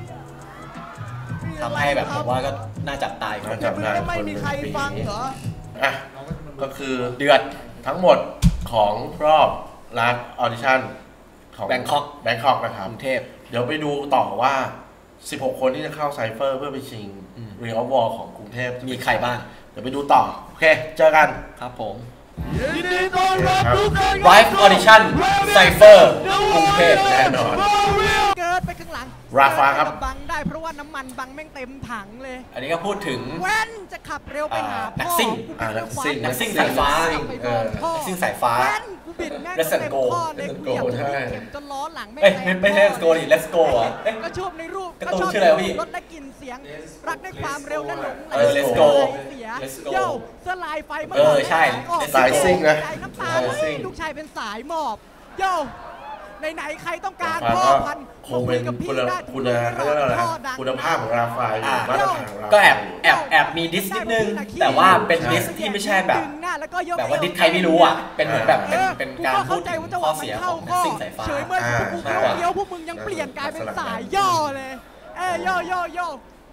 ทำให้แบบผมว่าก็น่าจับตายจับได้ไม่มีใครฟังเหรออ่ะก็คือเดือดทั้งหมดของรอบรัดออดิชั่นของแบงคอกแบงคอกนะครับกรุงเทพเดี๋ยวไปดูต่อว่าสิบหกคนที่จะเข้าไซเฟอร์เพื่อไปชิงเรียลวอลของกรุงเทพมีใครบ้างเดี๋ยวไปดูต่อโอเคเจอกันครับผมไลฟ์ออดิชั่นไซเฟอร์กรุงเทพแน่นอนเกิดไปข้างหลังราฟาครับบังได้เพราะว่าน้ำมันบังแม่งเต็มถังเลยอันนี้ก็พูดถึงแว่นจะขับเร็วไปหานักซิ่งนักซิ่งนักซิ่งสายฟ้านักซิ่งสายฟ้าเลสโกเลสโกใช่จนล้อหลังไม่เอ้ยไม่ใช่เลสโกนี่เลสโกอ่ะก็ชอบในรูปก็ชอบชื่ออะไรพี่รถได้กลิ่นเสียงรักได้ความเร็วและหลงไหลเลสโกโย่สลายไฟเออใช่สายซิ่งนะน้ำตาลูกชายเป็นสายหมอบโย่ไหนๆใครต้องการพ่อพันคงเป็นคุณคุณเขาเรียกอะไรคุณภาพของราฟาอยู่มาตรฐานก็แอบแอบแอบมีดิสนิดนึงแต่ว่าเป็นดิสที่ไม่ใช่แบบแบบว่าดิสใครไม่รู้อ่ะเป็นเหมือนแบบเป็นเป็นการพูดถึงข้อเสียของนักซิ่งสายฟ้าเฉยเมื่อกูเลี้ยวพวกมึงยังเปลี่ยนกลายเป็นสายย่อเลยเอ้ยย่อย่อย่อ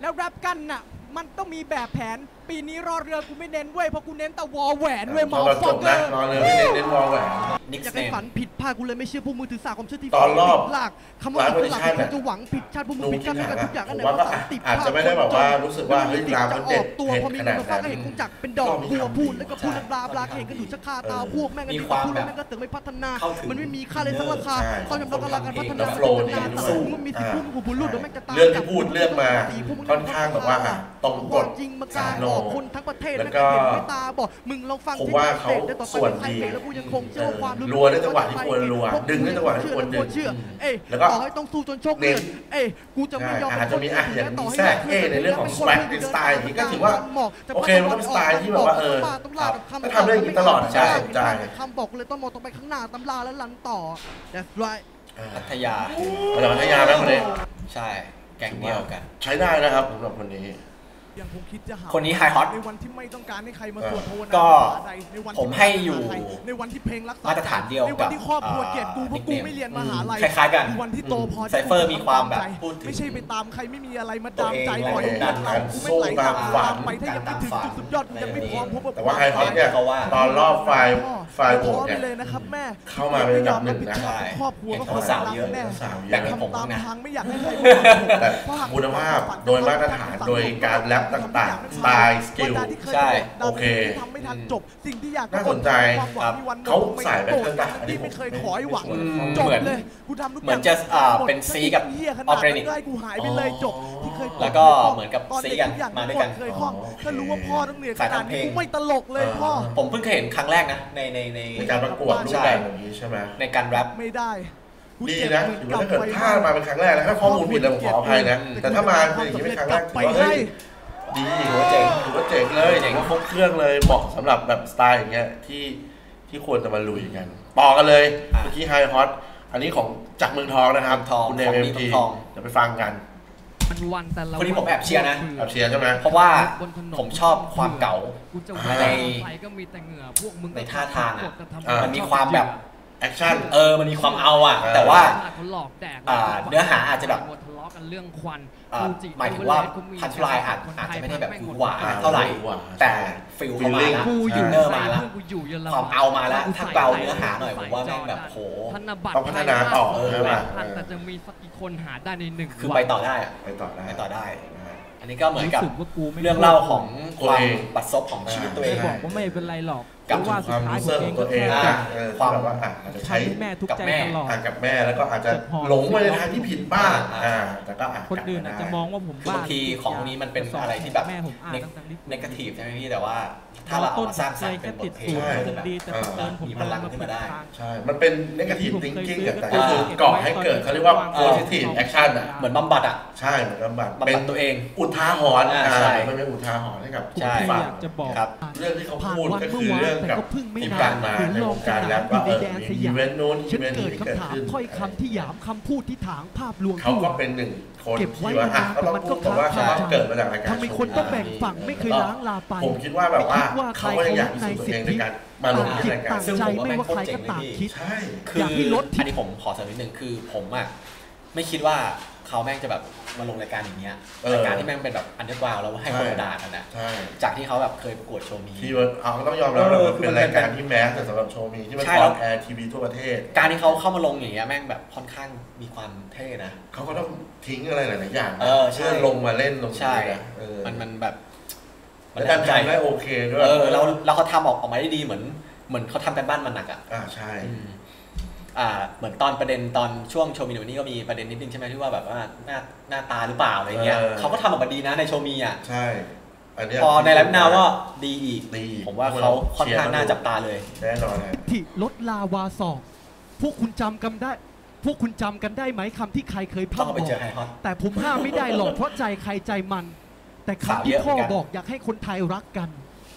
แล้วแรปกันน่ะมันต้องมีแบบแผนปีนี้รอเรือกูไม่เน้นเว้ยเพราะกูเน้นแต่วอลแหวนเว้ยมอฟอกเกอร์รอเรือไม่เน้นเน้นวอลแหวนอยากให้ฝันผิดพลาดกูเลยไม่เชื่อพวกมือถือสาความเชื่อที่ตอนรอบลากคำว่าอิสระกูจะหวังผิดชาติพวกมึงผิดกันกับทุกอย่างอันไหนว่าก็อาจจะไม่ได้แบบว่ารู้สึกว่าเฮ้ยรามมันเด็ดตัวพอมีเงินมาฟังก็เห็นคงจักเป็นดอกบัวพูดแล้วก็พูดบลาบลาเห็นกันอยู่ชักคาตาพวกแม่งกันอยู่พูดแล้วแม่งก็เติมไม่พัฒนามันไม่มีค่าเลยสักราคาเขายอมรับการพัฒนามันมีสิทธิ์พวกมึงพูดรุ่นแล้วแม่งจะตามเรื่องที่พูดเรื่องมาค่อนข้างแบบว่าตรงกฎจริงมากลางคนทั้งประเทศแล้วก็ไม่ตาบอกมึงลองฟังผมว่าเขาส่วนดีแล้วกูยังคงเชื่อความรัวในจังหวะที่ควรรัวดึงในจังหวะที่ควรดึงเชื่อเอ้ยแล้วก็ต่อให้ต้องสู้จนโชคเลือดเอ้ยกูจะไม่ยอมอาจจะมีอ่ะอย่างมีแทรกเอในเรื่องของสแวกในสไตล์นี้ก็ถือว่าโอเคมันก็เป็นสไตล์ที่แบบว่าเออถ้าทำเรื่องนี้ตลอดใช่ใช่คำบอกเลยต้องมองตรงไปข้างหน้าตำราแล้วลันต่อ That's right พัทยาพัทยาไหมคนนี้ใช่แก๊งเดียวกันใช้ได้นะครับสำหรับคนนี้คนนี้ไฮฮอตในวันที่ไม่ต้องการให้ใครมาสวดภาวนาก็ในวันผมให้อยู่ในวันที่เพลงรักษามาตรฐานเดียวกับในวันที่ครอบครัวเกลียดกูเพราะกูไม่เรียนมหาลัยคล้ายๆกันในวันที่โตพอไซเฟอร์มีความแบบพูดถึงไม่ใช่ไปตามใครไม่มีอะไรมาดามใจตัวเองปล่อยแรงเรากูไม่ไหลตามตามไปถ้ายังไม่ถึงจุดสุดยอดกูยังไม่พร้อมพบกับแต่ว่าไฮฮอตเนี่ยตอนรอบไฟล์ไฟล์โหวตเนี่ยเลยนะครับแม่เข้ามาเป็นอันดับหนึ่งนะใช่ครอบครัวก็เห็นสาวเยอะแน่สาวเยแต่อะให้ผมตามนะทางไม่อยากให้ใครแต่คุณภาพโดยมาตรฐานโดยการแรปต่างๆสไตล์สกิลใช่โอเคทำไม่ทันจบสิ่งที่อยากน่าสนใจความหวังมีวันเขาใส่ไปเครื่องดักอันนี้ที่ไม่เคยขอให้หวังอืมจบเหมือนเลยกูทำทุกเหมือนจะอ่าเป็นซีกับเหี้ยขนาดออร์แกนิกได้กูหายไปเลยจบที่เคยแล้วก็เหมือนกับตซีเด็กันทุอย่างมาด้วยกันเคยคล่องถ้ารู้ว่าพ่อต้องเหนื่อยขสายนาดทำเพลนี้งกูไม่ตลกเลยพ่อผมเพิ่งเคยเห็นครั้งแรกนะในในในในการประกวดรูปแบบแบบนี้ใช่ไหมในการแรปไม่ได้กูดีเจ็บนะเหมือถือว่าถ้าเกิดบไฟถ้ามาเป็นครั้งแรกแล้วถ้าข้อมูลผิดเลยผมขออภัยนะ แต่ถ้ามาเป็นอย่างนี้เป็นครั้งแรกถือว่าเฮ้ยดีถือว่าเจ๋งถือว่าเจ๋งเลยถือว่าครบเครื่องเลยเหมาะสำหรับแบบสไตล์อย่างเงี้ยที่ที่ควรจะมาลุยกันต่อกันเลยเมื่อกี้ไฮฮอตอันนี้ของจากเมืองทองนะครับทองคุณเนของเอ็มดีทีทองเดี๋ยวไปฟังกันวันแต่ละคนนี้ผมแอบเชียร์นะแอบเชียร์ใช่ไหมเพราะว่าผมชอบความเก๋ากูจะในไปก็มีแต่เหงื่อพวกมึงในท่าทางอะกดทำอ่ามันมีความแบบแอคชั่นเออมันมีความเอาอ่ะเออแต่ว่าเขาหลอกแดกอ่าเนื้อหาอาจจะแบบหมดทะเลาะกันเรื่องควันอ่าฟูจิหมายถึงว่ากูมีพันธุลายอาจอาจจะไม่ได้แบบคนทยหวานเท่าไหร่หวานแต่ฟิลเข้ามาแล้วกูอยู่เนอร์มาแล้วเพื่อนกูอยู่เยอรมันความเอามาแล้วถ้าเบาเนื้อหาหน่อยผมว่าแม่งแบบโหธนบัตรต้องพัฒนาต่อเออใช่ไหมพันแต่จะมีสักกี่คนหาได้ในหนึ่งคือวันไปต่อได้อะไปต่อได้ไปต่อได้ อันนี้ก็เหมือนกับรู้สึกว่ากูไม่เรื่องเล่าของตัวความเองบัดซบของชีวิตตัวเองใช่บอกว่าไม่เป็นไรหรอกกับเพราะว่าคสุวาดมท้ายรู้สึกของตัวเองก็นะแค่เออความแบบว่าอ่ะอาจจะใช้ทำให้แม่ทุกข์ใจกับแม่ตลอดอ่านกับแม่แล้วก็อาจจะหลงไปในทางที่ผิดบ้างอ่าแต่ก็อาจคนอื่นอาจจะมองว่าผมคือบางทีของพวกนี้มันเป็นอะไรที่แบบแม่ผมอ่านตั้งแต่ที่เนกาทีฟใช่ไหมพี่แต่ว่าถ้าเราเอามาสร้างสรรค์เป็นบทเพลงใช่มันจะแบบดีแต่เติมผมมีพลังขึ้นมาได้ใช่ มันเป็น negative thinking แต่ก็คือก่อให้เกิดเขาเรียกว่า positive action อ่ะเหมือนบำบัดอ่ะใช่เหมือนกับแบบบำเป็นบัดตัวเองอุทาหรณ์อ่าอ่าใช่มันเป็นอุทาหรณ์ให้กับผู้ใช่ฟังอยากจะบอกครับเรื่องที่เขาผ่านพูดวันก็เมื่คืออวานเรื่องแต่กับก็เพิ่งไม่ที่นาผ่าน นมาในวงการแล้วก็เออแดนสมียามอีเวนต์นู้นอีฉันเวนต์เกินี้ดเกิดคำถามขึ้นถ้อยคำที่หยามคำพูดที่ถางภาพลวงเขาก็เป็นหนึ่งคนเก็บไว้ที่ว่าอ่ะนานก็ต้องมันพูก็ดแต่ว่าค้างเขาคาเกิดมาจากรายการทำไมคนต้องแบ่งฝั่งไม่เคยล้างลาไปผมคิดว่าแบบว่าไม่คิดว่าเขาก็ยังอยากพิสูจน์ตัวเองในการมาลงที่รายการซึ่งใจผมว่าไม่แม่งว่าโคตใครรเจ๋ก็งเลยต่างพี่คิดใช่คืออยากให้ลดอันนี้ผมขอเสริมนิดนึงคือผมอ่ะไม่คิดว่าเขาแม่งจะแบบมาลงรายการอย่างเงี้ยเออรายการที่แม่งเป็นแบบอันเดอร์กราวด์แล้วให้คนมาด่ากันอ่ะใช่จากที่เขาแบบเคยประกวดโชว์มีที่มันเอาต้องยอมรับเออว่ามันเป็นรายการที่แมสแต่สำหรับโชว์มีที่มันใช่อแล้อวนแอร์ทีวีทั่วประเทศการที่เขาเข้ามาลงอย่างเงี้ยแม่งแบบค่อนข้างมีความเท่นะเขาก็ต้องทิ้งอะไรหลายๆอย่างนะเออใช่เพื่อลงมาเล่นลงใช่นี้นะเออมันมันแบบแล้วดันทำได้โอเคด้วยเออแล้วแล้วเขาทำออกออกมาได้ดีเหมือนเหมือนเขาทำกันบ้านมันหนักอ่ะอ่าใช่อืมอ่าเหมือนตอนประเด็นตอนช่วงโชว์มีวันนี้ก็มีประเด็นนิดนึงใช่ไหมที่ว่าแบบว่าหน้าหน้าตาหรือเปล่าอะไรเงี้ยเขาก็ทำออกมาดีนะในโชว์มีอ่ะใช่อันเนี้ยพอในไลฟ์นาวก็ดีอีกดีผมว่าเขาค่อนข้างน่าจับตาเลยแน่นอนนะที่ลดลาวาสอกพวกคุณจำกันได้ พวกคุณจำกันได้ไหมคำที่ใครเคยต้องพร่ำเอาบไปอเจอก ไฮฮอตแต่ผมห้ามไม่ได้หรอกเพราะใจใครใจมัน แต่ข่าวคำเยที่อะพ่อเหมือนกันบอกอยากให้คนไทยรักกัน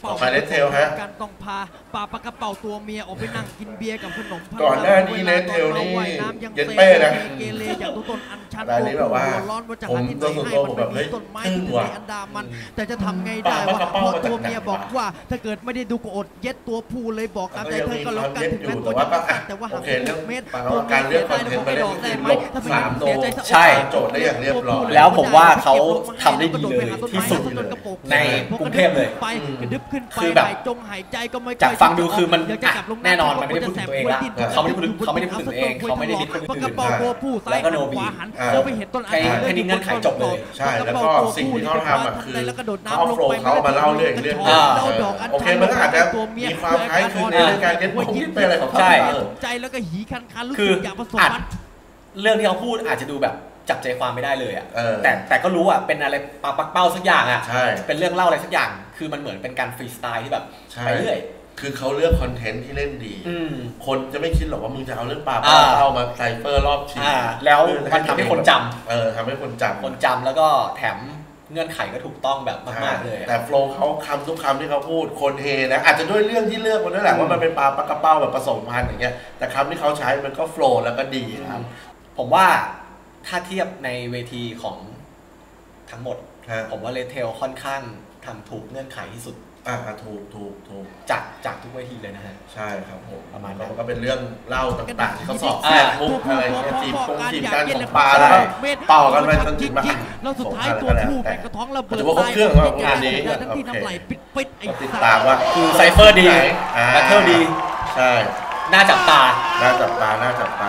ป๋าไปเลดเทลฮะกันต้องพาปาปากกระเป๋าตัวเมียออกไปนั่งกินเบียร์กับขนมพังก่อนหน้านี้เลดเทลนี่เย็นเป้นะเกเรอย่างตัวตนอันชันรายนี้แบบว่าร้อนว่าจะผมหาที่ไหตัวน ส่วนให้ตัวมัผมนแบบไม่เฮ้มียต้นไม้ทึ่ที่งทะเลว่ะอันดามัน แต่จะทำไงได้ปากวะกระเพเป๋าราะมาจากตัวเมียไหนบอกวะว่าถ้าเกิดไม่ได้ดูก็อดเย็ดตัวผู้เลยบอกตามใจเธอก็แล้วกันถึงแม้แต่ตัวว่าจะก็ไม่แต่ว่าโอหากเคเรื่องเม็ดการเลือกคอนเทนต์มาเล่นคือหลบสามโนใช่โจทย์ได้อย่างเรียบร้อยแล้วผมว่าเขาทำได้ดีเลยที่สุดในกรุงเทพเลยไปกระดึบขึ้นไปคือแบบจงหายใจก็ไม่จากฟังดูคือมันอยากจะกลับลงแน่นอนมันไม่ได้พูดถึงตัวเองละเขาไม่ได้พูดถึงเขาไม่ได้พูดถึงตัวเองเขาไม่ได้ดิสคนอื่นกระเป๋าตัวผู้ซ้ายแล้วก็โนบีขวาหันแล้วไปเห็นต้นแค่นี้แค่นี้เงื่อนไขจบเลยใช่แล้วก็สิ่งที่เขาทำอ่ะคือเขาเอาโฟล์เขามาเล่าเรื่องเรื่องอ่าโอเคมันก็อาจจะมีความคล้ายคลึงในเรื่องการเก็ตผมที่เป็นอะไรของเขาใช่เออใจแล้วก็หีคันคันรู้คืสึอกอยากผสมอาจมันเรื่องที่เขาพูดอาจจะดูแบบจับใจความไม่ได้เลยอ่ะเออแต่แต่ก็รู้อ่ะเป็นอะไรปาปักเป้าสักอย่างอ่ะใช่เป็นเรื่องเล่าอะไรสักอย่าง คือมันเหมือนเป็นการฟรีสไตล์ที่แบบใช่ไปเรื่อยคือเขาเลือกคอนเทนต์ที่เล่นดีอืมคนจะไม่คิดหรอกว่ามึงจะเอาเรื่องปลาอ่าเอามาไซเฟอร์รอบชิงอ่าแล้วมันทำให้คนจำเออทำให้คนจำคนจำแล้วก็แถมเงื่อนไขก็ถูกต้องแบบมากๆเลยอะแต่โฟล์เขาคำทุกคำที่เขาพูดคนเฮนะอาจจะด้วยเรื่องที่เลือกมันด้วยแหละว่ามันเป็นปลาปลากระเป้าแบบผสมพันธุ์อย่างเงี้ยแต่คำที่เขาใช้มันก็โฟล์แล้วก็ดีครับผมว่าถ้าเทียบในเวทีของทั้งหมดฮะผมว่าเลเทลค่อนข้างทำถูกเงื่อนไขที่สุดอ่าถูกถูกถูกจากจากทุกเวทีเลยนะฮะใช่ครับผมประมาณนั้นแล้วก็เป็นเรื่องเล่าต่างๆที่เขาสอบอ่าแทรกมุกอะไรเงี้ยทีมกงทีมการของปลาแล้วก็ต่อกันไปจนถึงมาแล้วสุดท้ายตัวผู้แม่งกระท้องระเบิดถือว่าครบเครื่องว่างานนี้ทั้งที่น้ำไหลปิดปิดไอ้ติดตามว่าคือไซเฟอร์ดีอ่าแบทเทิลดีใช่น่าจับตาน่าจับตาน่าจับตา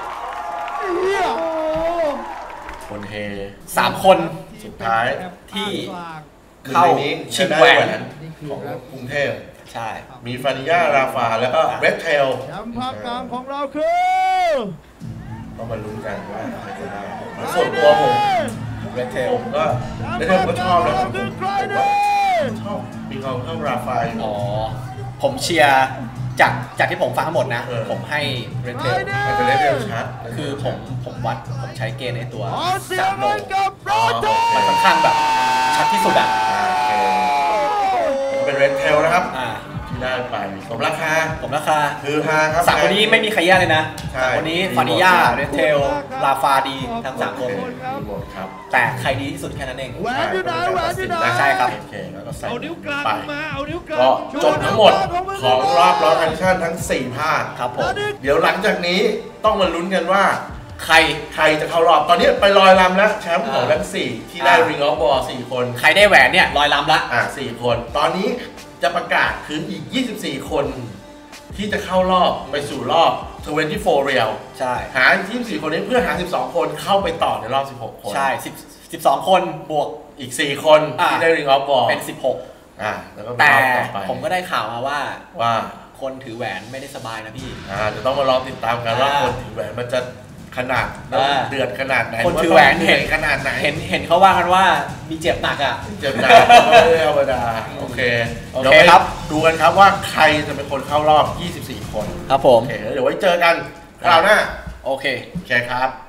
คนเฮสามคนสุดท้ายที่เข้าเข้านี้ชิงแหวนของกรุงเทพใช่มีฟานิยาราฟาแล้วก็เรดเทลแชมป์ภาคกลางของเราคือต้องมาลุ้นกันว่าใครจะได้ส่วนตัวผมเรดเทลผมก็เรดเทลก็ชอบนะครับผมชอบมีความชอบราฟาอยู่อ๋อ ผมเชียร์จากจากที่ผมฟังทั้งหมดนะเออผมให้เรเทลมันเป็นเรดเทลชัดคือผมผมวัดผมใช้เกณฑ์ในตัวขอเสียจาง กโนให้กับโรเจอร์มันค่อนข้างแบบชัดที่สุดอ่ะโอเคเป็นเรดเทลนะครับอ่าที่ได้ไปสมราคาผมราคาคือฮาครับสามคนนี้ไม่มีใครแย่เลยนะใช่สามคนนี้ฟานิยาเรเทลลาฟาดีทั้งสามคนโอเคมีหมดครับแต่ใครดีที่สุดแค่นั้นเองแหวนอยู่ไหนแหวนอยู่ไหนใช่ครับโอเคแล้วก็ใส่เอานิ้วกลางไปมาเอานิ้วกลางก็จบทั้งหมดของรอบร้อยแอคชั่นทั้งสี่ภาคครับผมเดี๋ยวหลังจากนี้ต้องมาลุ้นกันว่าใครใครจะเข้ารอบ ตอนนี้ไปลอยลำแล้วแชมป์ของอ่าทั้งสี่ที่ได้อ่า Ring of War สี่คนใครได้แหวนเนี่ยลอยลำละอ่าสี่คน ตอนนี้จะประกาศคืออีก ยี่สิบสี่ คน ที่จะเข้ารอบไปสู่รอบยี่สิบสี่ Real ใช่หายี่สิบสี่ คนนี้เพื่อหาสิบสอง คนเข้าไปต่อในรอบสิบหก คนใช่สิบ สิบสองคนบวกอีก สี่ คนอ่าที่ได้ Ring of War เป็นสิบหกอ่าแล้วก็เป็นแต่รอบต่อไปผมก็ได้ข่าวมาว่าว่าคนถือแหวนไม่ได้สบายนะพี่อ่าจะต้องมารอติดตามกันว่าอ่าคนถือแหวนมันจะขนาดอ่าเดือดขนาดไหนคนถือแหวนาต้องเห็นขนาดไหนเห็นเห็นเขาว่ากันว่ามีเจ็บหนักอ่ะเจ็บหนักไม่ได้ธรรมดาโอเคโอเคเดี๋ยวไปครับดูกันครับว่าใครจะเป็นคนเข้ารอบ ยี่สิบสี่ คนครับผมโอเคเดี๋ยวไว้เจอกันคราวหน้าโอเคโอเคครับ